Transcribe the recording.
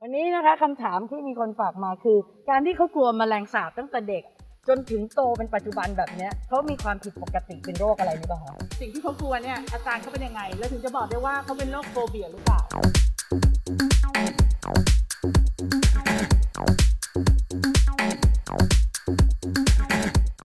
วันนี้นะคะคำถามที่มีคนฝากมาคือการที่เขากลัวแมลงสาบตั้งแต่เด็กจนถึงโตเป็นปัจจุบันแบบนี้เขามีความผิดปกติเป็นโรคอะไรหรือเปล่าคะสิ่งที่เขากลัวเนี่ยอาการเขาเป็นยังไงแล้วถึงจะบอกได้ว่าเขาเป็นโรคโฟเบียหรือเปล่า